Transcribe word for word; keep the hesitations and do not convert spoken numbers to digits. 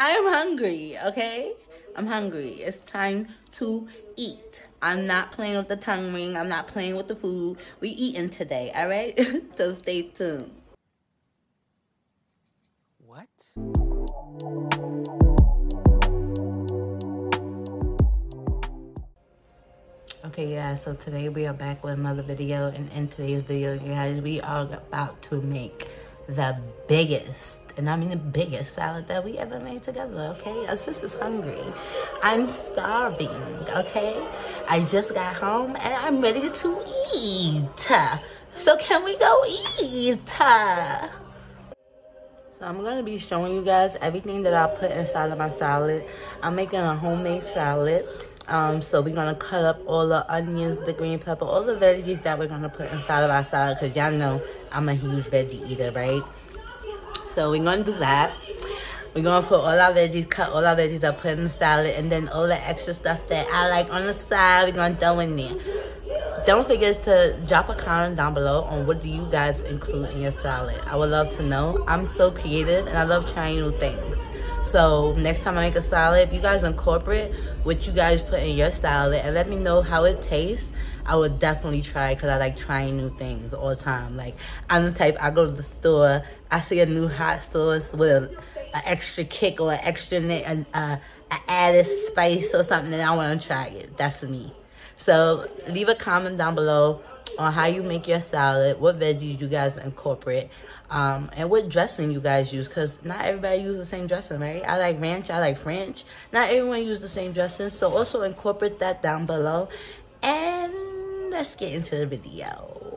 I am hungry, okay? I'm hungry. It's time to eat. I'm not playing with the tongue ring. I'm not playing with the food. We eating today, all right? So stay tuned. What? Okay, yeah, so today we are back with another video. And in today's video, guys, we are about to make the biggest, and I mean the biggest salad that we ever made together, okay? Our sister's hungry. I'm starving, okay? I just got home and I'm ready to eat. So can we go eat? So I'm gonna be showing you guys everything that I put inside of my salad. I'm making a homemade salad. Um, so we're gonna cut up all the onions, the green pepper, all the veggies that we're gonna put inside of our salad, because y'all know I'm a huge veggie eater, right? So we're gonna do that. We're gonna put all our veggies, cut all our veggies up, put in the salad, and then all the extra stuff that I like on the side, we're gonna throw in there. Don't forget to drop a comment down below on what do you guys include in your salad. I would love to know. I'm so creative and I love trying new things. So next time I make a salad, if you guys incorporate what you guys put in your salad and let me know how it tastes, I would definitely try, because I like trying new things all the time. Like, I'm the type, I go to the store, I see a new hot sauce with an extra kick or an extra an, uh, a added spice or something, and I want to try it. That's me. So leave a comment down below on how you make your salad, what veggies you guys incorporate, um, and what dressing you guys use, because not everybody uses the same dressing, right? I like ranch, I like French. Not everyone uses the same dressing, so also incorporate that down below. And let's get into the video.